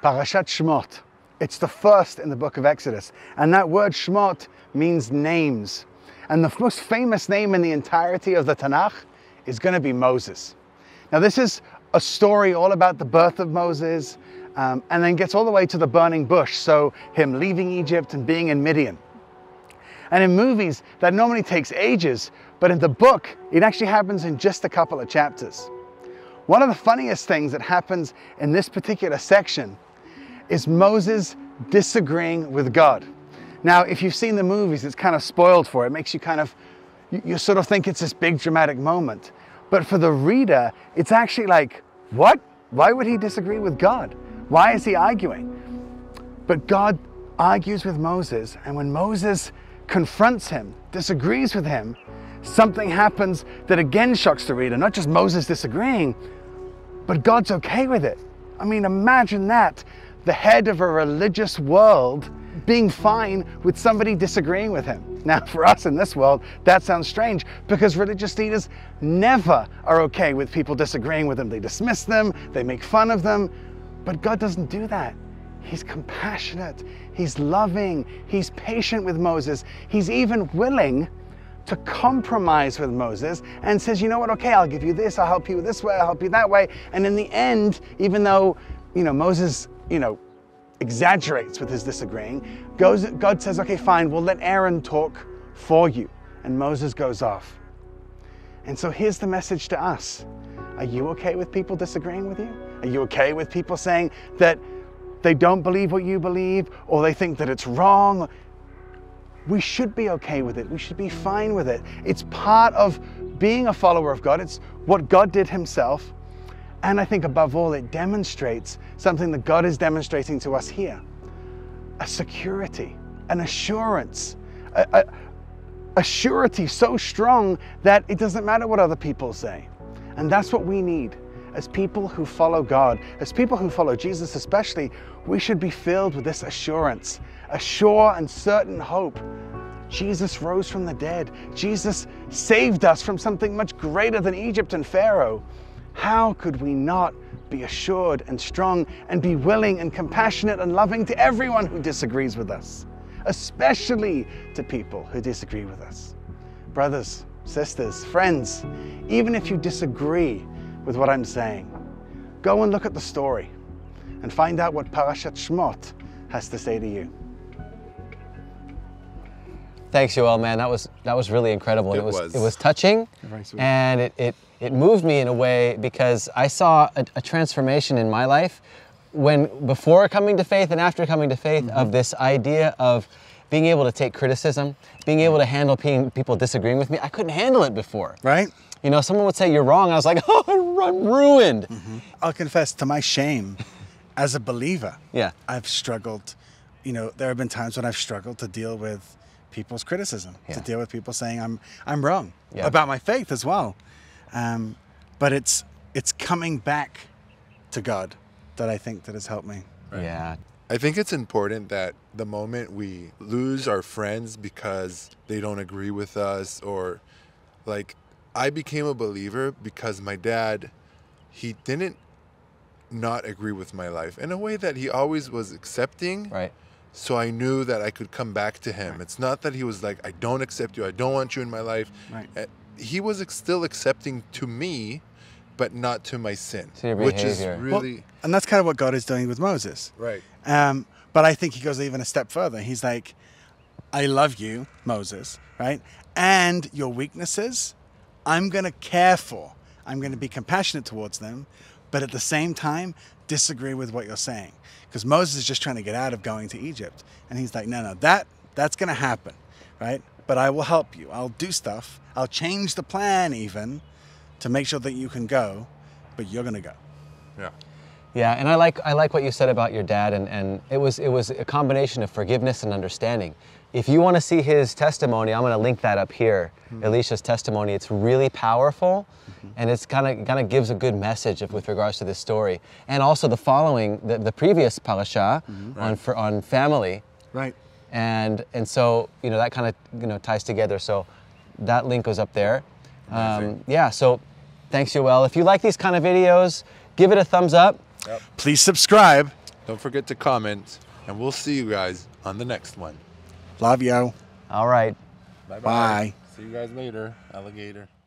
Parashat Shemot. It's the first in the book of Exodus. And that word Shemot means names. And the most famous name in the entirety of the Tanakh is going to be Moses. Now this is a story all about the birth of Moses, and then gets all the way to the burning bush. So him leaving Egypt and being in Midian. And in movies, that normally takes ages, but in the book, it actually happens in just a couple of chapters. One of the funniest things that happens in this particular section is Moses disagreeing with God. Now, if you've seen the movies, it's kind of spoiled for it. It makes you kind of, you sort of think it's this big dramatic moment. But for the reader, it's actually like, what? Why would he disagree with God? Why is he arguing? But God argues with Moses, and when Moses confronts him, disagrees with him, something happens that again shocks the reader. Not just Moses disagreeing, but God's okay with it. I mean, imagine that. The head of a religious world being fine with somebody disagreeing with him. Now, for us in this world, that sounds strange because religious leaders never are okay with people disagreeing with them. They dismiss them, they make fun of them, but God doesn't do that. He's compassionate, he's loving, he's patient with Moses. He's even willing to compromise with Moses and says, you know what, okay, I'll give you this, I'll help you this way, I'll help you that way. And in the end, even though, Moses, exaggerates with his disagreeing, God says, okay, fine, we'll let Aaron talk for you. And Moses goes off. And so here's the message to us. Are you okay with people disagreeing with you? Are you okay with people saying that they don't believe what you believe, or they think that it's wrong? We should be okay with it. We should be fine with it. It's part of being a follower of God. It's what God did himself. And I think above all, it demonstrates something that God is demonstrating to us here. A security, an assurance, a surety so strong that it doesn't matter what other people say. And that's what we need. As people who follow God, as people who follow Jesus especially, we should be filled with this assurance, a sure and certain hope. Jesus rose from the dead. Jesus saved us from something much greater than Egypt and Pharaoh. How could we not be assured and strong and be willing and compassionate and loving to everyone who disagrees with us, especially to people who disagree with us? Brothers, sisters, friends, even if you disagree with what I'm saying, go and look at the story and find out what Parashat Shemot has to say to you. Thanks, Yoel, man. That was really incredible. It was touching, and it moved me in a way because I saw a transformation in my life before coming to faith and after coming to faith, of this idea of being able to take criticism, being able to handle people disagreeing with me. I couldn't handle it before. Right? Someone would say you're wrong. I was like, oh, I'm ruined. I'll confess, to my shame, as a believer, yeah, I've struggled. There have been times when I've struggled to deal with people's criticism, to deal with people saying I'm wrong about my faith as well. But it's coming back to God that I think that has helped me. Right? Yeah. I think it's important that the moment we lose our friends because they don't agree with us, or like, I became a believer because my dad, he didn't not agree with my life in a way that he always was accepting. Right. So I knew that I could come back to him. Right. It's not that he was like, I don't accept you, I don't want you in my life. Right. He was still accepting to me, but not to my sin, to your which behavior. is really... Well, and that's kind of what God is doing with Moses. Right. But I think he goes even a step further. He's like, I love you, Moses, right? And your weaknesses, I'm going to care for. I'm going to be compassionate towards them, but at the same time, disagree with what you're saying. Because Moses is just trying to get out of going to Egypt. And he's like, no, that's going to happen, right? But I will help you. I'll do stuff. I'll change the plan even to make sure that you can go, but you're going to go. Yeah. Yeah, and I like what you said about your dad, and it was a combination of forgiveness and understanding. If you want to see his testimony, I'm going to link that up here. Elisha's testimony. It's really powerful, and it's kind of gives a good message with regards to this story, and also the following, the previous parasha on family. Right. And so that kind of ties together. So that link goes up there. Yeah. So thanks, Yoel. If you like these kind of videos, give it a thumbs up. Please subscribe. Don't forget to comment, and we'll see you guys on the next one. Love you. All right. Bye-bye. Bye. See you guys later, alligator.